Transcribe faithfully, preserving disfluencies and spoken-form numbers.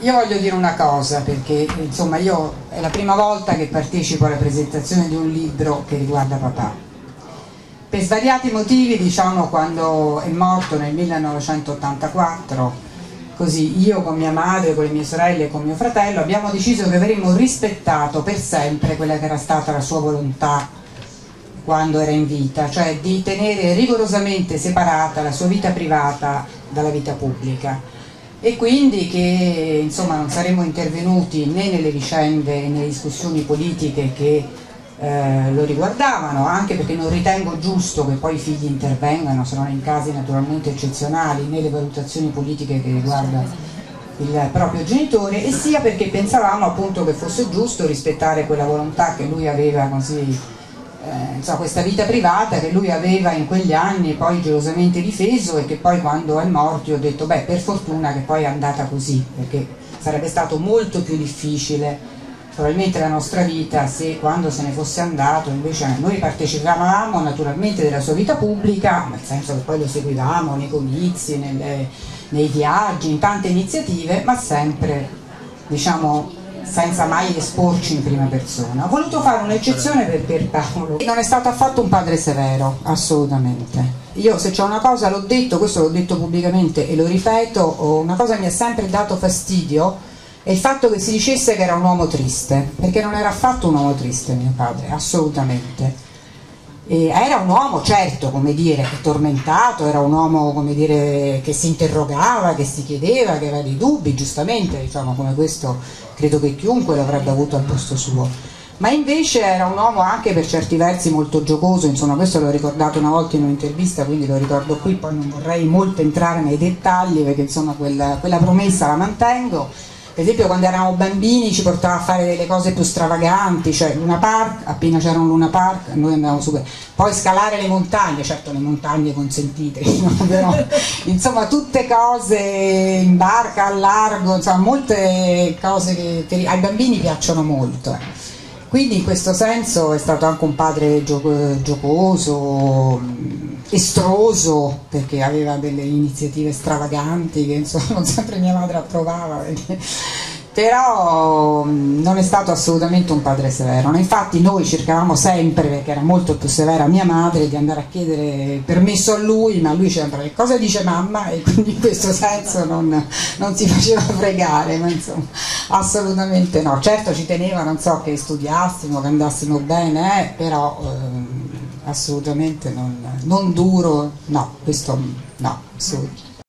io voglio dire una cosa, perché insomma io è la prima volta che partecipo alla presentazione di un libro che riguarda papà. Per svariati motivi, diciamo, quando è morto nel millenovecentottantaquattro, così io con mia madre, con le mie sorelle e con mio fratello abbiamo deciso che avremmo rispettato per sempre quella che era stata la sua volontà quando era in vita, cioè di tenere rigorosamente separata la sua vita privata dalla vita pubblica. E quindi che insomma non saremmo intervenuti né nelle vicende né nelle discussioni politiche che eh, lo riguardavano, anche perché non ritengo giusto che poi i figli intervengano, se non in casi naturalmente eccezionali, nelle valutazioni politiche che riguardano il proprio genitore, e sia perché pensavamo appunto che fosse giusto rispettare quella volontà che lui aveva, così Eh, insomma, questa vita privata che lui aveva in quegli anni poi gelosamente difeso, e che poi quando è morto io ho detto beh, per fortuna che poi è andata così, perché sarebbe stato molto più difficile probabilmente la nostra vita se quando se ne fosse andato invece noi partecipavamo naturalmente della sua vita pubblica, nel senso che poi lo seguivamo nei comizi, nelle, nei viaggi, in tante iniziative, ma sempre, diciamo, senza mai esporci in prima persona. Ho voluto fare un'eccezione per Pierpaolo. Non è stato affatto un padre severo, assolutamente. Io se c'è una cosa, l'ho detto, questo l'ho detto pubblicamente e lo ripeto, una cosa che mi ha sempre dato fastidio è il fatto che si dicesse che era un uomo triste, perché non era affatto un uomo triste mio padre, assolutamente. E era un uomo, certo, come dire, tormentato, era un uomo, come dire, che si interrogava, che si chiedeva, che aveva dei dubbi, giustamente, diciamo, come questo credo che chiunque l'avrebbe avuto al posto suo, ma invece era un uomo anche per certi versi molto giocoso, insomma, questo l'ho ricordato una volta in un'intervista, quindi lo ricordo qui, poi non vorrei molto entrare nei dettagli perché insomma quella, quella promessa la mantengo. Per esempio quando eravamo bambini ci portava a fare delle cose più stravaganti, cioè Luna Park, appena c'era un Luna Park noi andavamo su, poi scalare le montagne, certo le montagne consentite, no? Però, insomma tutte cose in barca, al largo, insomma molte cose che ai bambini piacciono molto. Eh. Quindi in questo senso è stato anche un padre gioco, giocoso, estroso, perché aveva delle iniziative stravaganti che insomma non sempre mia madre approvava, perché... però non è stato assolutamente un padre severo. Infatti noi cercavamo sempre, perché era molto più severa mia madre, di andare a chiedere permesso a lui, ma lui diceva che cosa dice mamma, e quindi in questo senso non, non si faceva fregare, ma insomma assolutamente no. Certo ci teneva, non so, che studiassimo, che andassimo bene, eh, però eh, assolutamente non, non duro, no, questo no, assolutamente.